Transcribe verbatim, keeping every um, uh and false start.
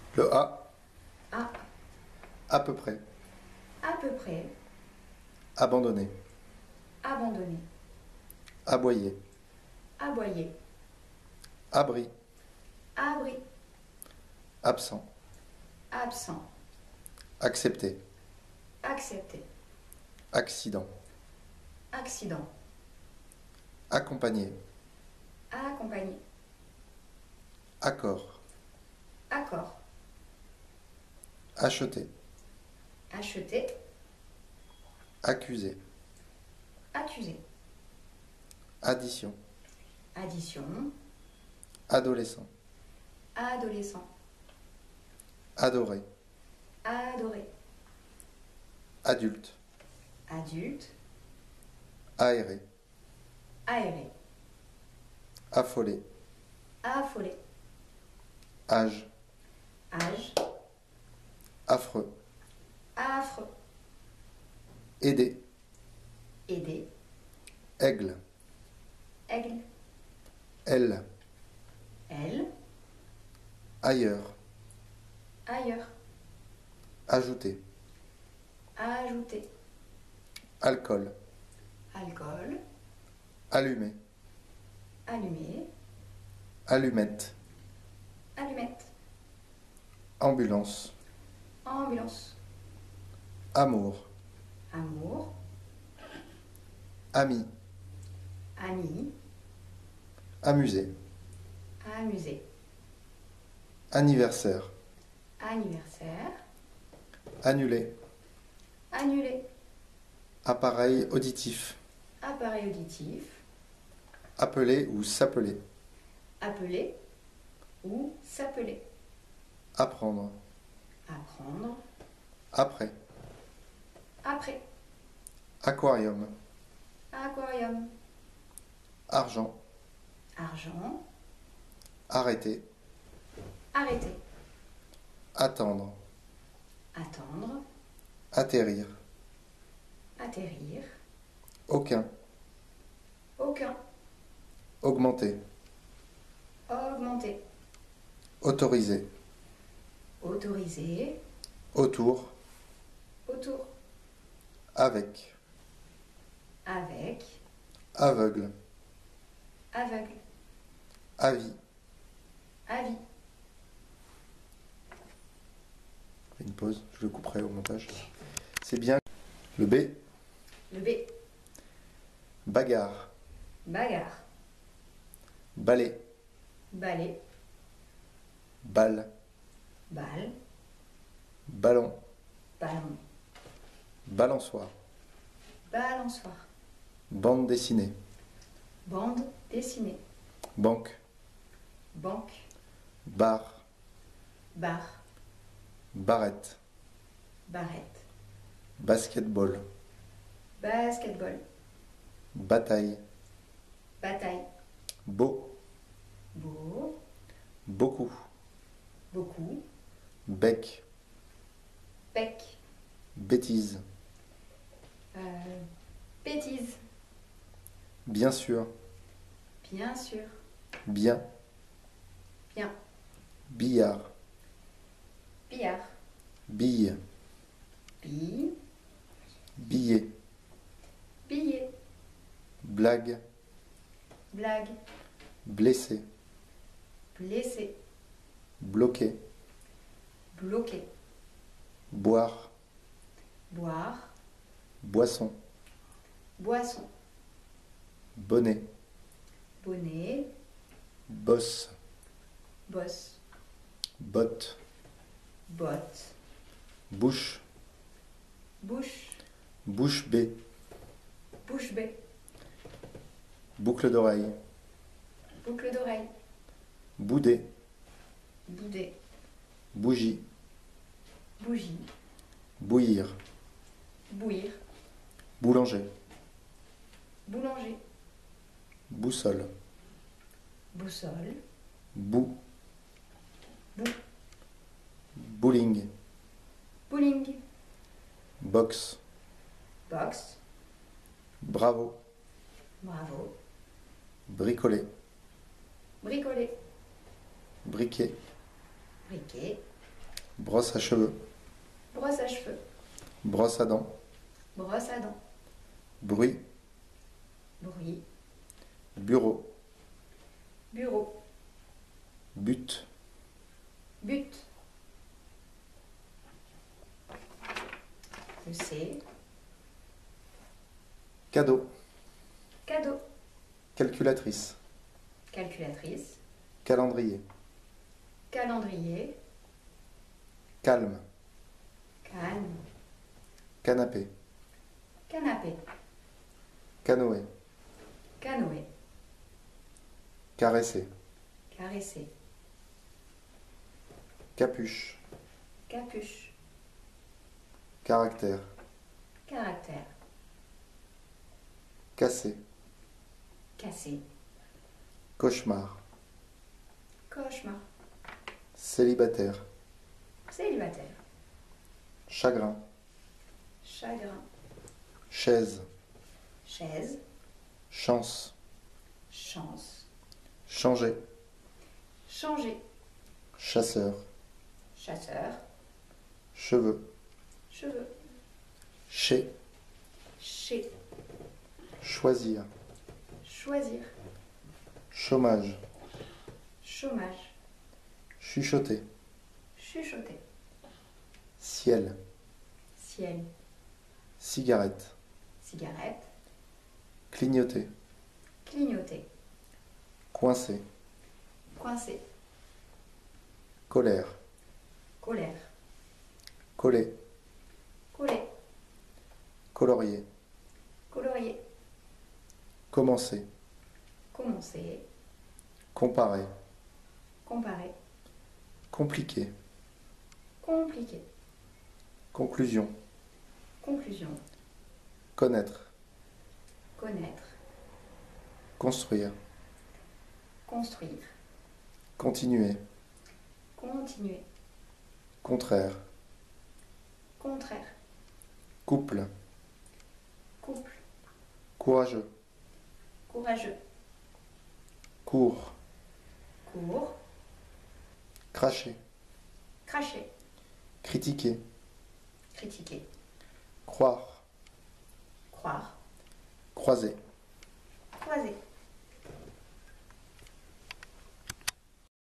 Le A, A. à peu près. À peu près. Abandonné. Abandonné. Aboyer. Aboyer. Abri. Abri. Absent. Absent. Accepter. Accepter. Accident. Accident. Accompagner. Accompagner. Accord. Accord. Acheter. Acheter. Accuser. Accuser. Addition. Addition. Adolescent. Adolescent. Adorer. Adorer. Adulte. Adulte. Aérer. Aérer. Affoler. Affoler. Âge. Âge. Affreux. Affreux. Aider. Aider. Aigle. Aigle. Elle. Elle. Ailleurs. Ailleurs. Ajouter. Ajouter. Alcool. Alcool. Allumer. Allumer. Allumette. Allumette. Ambulance. Ambulance. Amour. Amour. Ami. Ami. Amuser. Amuser. Anniversaire. Anniversaire. Annuler. Annuler. Appareil auditif. Appareil auditif. Appeler ou s'appeler. Appeler ou s'appeler. Apprendre. Apprendre. Après. Après. Aquarium. Aquarium. Argent. Argent. Arrêter. Arrêter. Attendre. Attendre. Atterrir. Atterrir. Aucun. Aucun. Augmenter. Augmenter. Autoriser. Autoriser. Autour. Autour. Avec. Avec. Aveugle. Aveugle. Avis. Avis. Je fais une pause, je le couperai au montage. C'est bien. Le B. Le B. Bagarre. Bagarre. Balai. Balai. Balle. Balle. Ballon. Ballon. Balançoire. Balançoire. Bande dessinée. Bande dessinée. Banque. Banque. Bar. Bar. Barrette. Barrette. Basketball. Basketball. Bataille. Bataille. Beau. Beau. Beaucoup. Beaucoup. Bec. Bec. Bêtise. Euh, bêtise. Bien sûr. Bien sûr. Bien. Bien. Billard. Billard. Bille. Bille. Billet. Billet. Blague. Blague. Blessé. Blessé. Bloqué. Bloqué. Boire. Boire. Boisson. Boisson. Bonnet. Bonnet. Bosse. Bosse. Botte. Botte. Bouche. Bouche. Bouche bée. Bouche bée. Boucle d'oreille. Boucle d'oreille. Boudet. Boudet. Bougie. Bougie. Bouillir. Bouillir. Boulanger. Boulanger. Boussole. Boussole. Bout. Bout. Bowling. Bowling. Boxe. Boxe. Bravo. Bravo. Bricoler. Bricoler. Briquet. Briquet. Brosse à cheveux. brosse à cheveux, Brosse à dents. brosse à dents, Bruit. bruit, Bureau. bureau, But. but. Le C, Cadeau. cadeau, Calculatrice. calculatrice, Calendrier. calendrier, Calme. calme, Canapé. canapé, Canoë. canoë, Caresser. caresser, Capuche. capuche, Caractère. caractère, Casser. casser, Cauchemar. cauchemar, Célibataire. célibataire, Chagrin. chagrin, Chaise. chaise, Chance. chance, Changer. changer, Chasseur. chasseur, Cheveux. cheveux, Chez. chez, Choisir. choisir, Chômage. chômage, Chuchoter. chuchoter, Ciel. ciel, Cigarette. cigarette, Clignoter. clignoter, Coincer. coincer, Colère. colère, Coller. coller, Colorier. colorier, Commencer. commencer, Comparer. comparer, Compliqué. compliquer, Conclusion. conclusion, Connaître. connaître, Construire. construire, Continuer. continuer, Contraire. contraire, Couple. couple, Courageux. courageux, Court. court, Cracher. cracher, Critiquer. critiquer, Croire. croire, Croiser. croiser,